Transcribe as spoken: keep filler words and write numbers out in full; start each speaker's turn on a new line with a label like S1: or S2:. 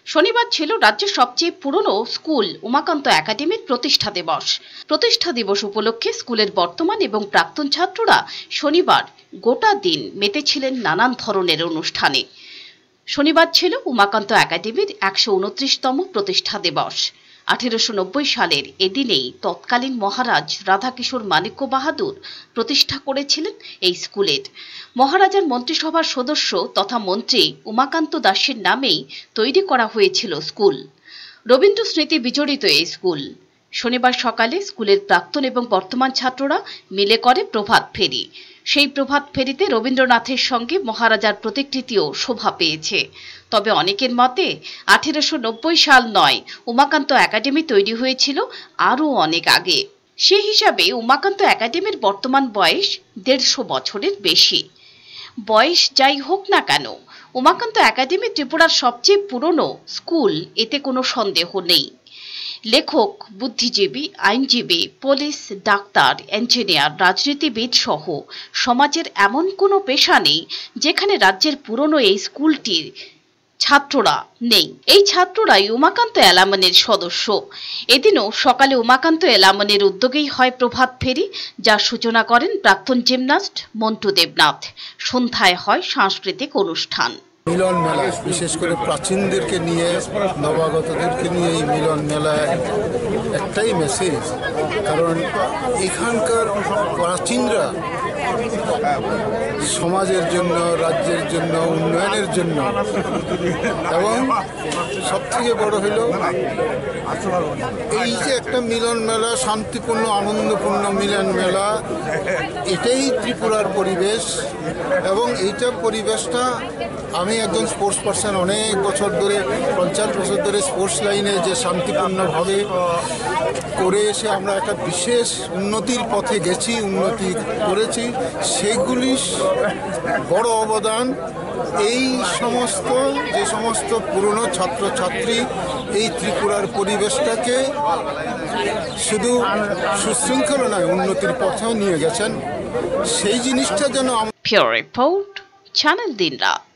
S1: শনিবার ছিল রাজ্যের সবচেয়ে পুরনো স্কুল উমাকান্ত একাডেমির প্রতিষ্ঠা দিবস। প্রতিষ্ঠা দিবস উপলক্ষে স্কুলের বর্তমান এবং প্রাক্তন ছাত্ররা শনিবার গোটা দিন মেতেছিলেন নানান ধরনের অনুষ্ঠানে। শনিবার ছিল উমাকান্ত একাডেমির একশো উনত্রিশতম প্রতিষ্ঠা দিবস। আঠেরোশো নব্বই সালের এদিনেই তৎকালীন মহারাজ রাধাকিশোর মাণিক্য বাহাদুর প্রতিষ্ঠা করেছিলেন এই স্কুলের। মহারাজার মন্ত্রিসভার সদস্য তথা মন্ত্রী উমাকান্ত দাসের নামেই তৈরি করা হয়েছিল স্কুল। রবীন্দ্র স্মৃতি বিজড়িত এই স্কুল। শনিবার সকালে স্কুলের প্রাক্তন এবং বর্তমান ছাত্ররা মিলে করে প্রভাত ফেরি। সেই প্রভাত ফেরিতে রবীন্দ্রনাথের সঙ্গে মহারাজার প্রতিকৃতিও শোভা পেয়েছে। তবে অনেকের মতে আঠেরোশো নব্বই সাল নয়, উমাকান্ত একাডেমি তৈরি হয়েছিল আরও অনেক আগে। সে হিসাবে উমাকান্ত একাডেমির বর্তমান বয়স দেড়শো বছরের বেশি। বয়স যাই হোক না কেন, উমাকান্ত একাডেমি ত্রিপুরার সবচেয়ে পুরনো স্কুল, এতে কোনো সন্দেহ নেই। লেখক, বুদ্ধিজীবী, আইনজীবী, পুলিশ, ডাক্তার, ইঞ্জিনিয়ার, রাজনীতিবিদ সহ সমাজের এমন কোনো পেশা নেই যেখানে রাজ্যের পুরনো এই স্কুলটির ছাত্ররা নেই। এই ছাত্ররাই উমাকান্ত এলামনের সদস্য। এদিনও সকালে উমাকান্ত এলামনের উদ্যোগেই হয় প্রভাত ফেরি, যার সূচনা করেন প্রাক্তন জিমনাস্ট মন্টু দেবনাথ। সন্ধ্যায় হয় সাংস্কৃতিক অনুষ্ঠান।
S2: মিলন মেলা, বিশেষ করে প্রাচীনদেরকে নিয়ে, নবাগতদেরকে নিয়ে এই মিলন মেলায় একটাই মেসেজ, কারণ এখানকার প্রাচীনরা সমাজের জন্য, রাজ্যের জন্য, উন্নয়নের জন্য, এবং সব থেকে বড় হইল এই যে একটা মিলন মেলা, শান্তিপূর্ণ আনন্দপূর্ণ মিলন মেলা, এটাই ত্রিপুরার পরিবেশ। এবং এইটা পরিবেশটা, আমি একজন স্পোর্টস পার্সন, অনেক বছর ধরে, পঞ্চাশ বছর ধরে স্পোর্টস লাইনে যে শান্তিপূর্ণভাবে করে এসে আমরা একটা বিশেষ উন্নতির পথে গেছি, উন্নতি করেছি, সেগুলি বড় অবদান এই সমস্ত যে সমস্ত পুরনো ছাত্রছাত্রী এই ত্রিপুরার পরিবেশটাকে শুধু সুশৃঙ্খল নয়, উন্নতির পথেও নিয়ে গেছেন। সেই জিনিসটা যেন
S1: পিওর রিপোর্ট, চ্যানেল দিনরাত।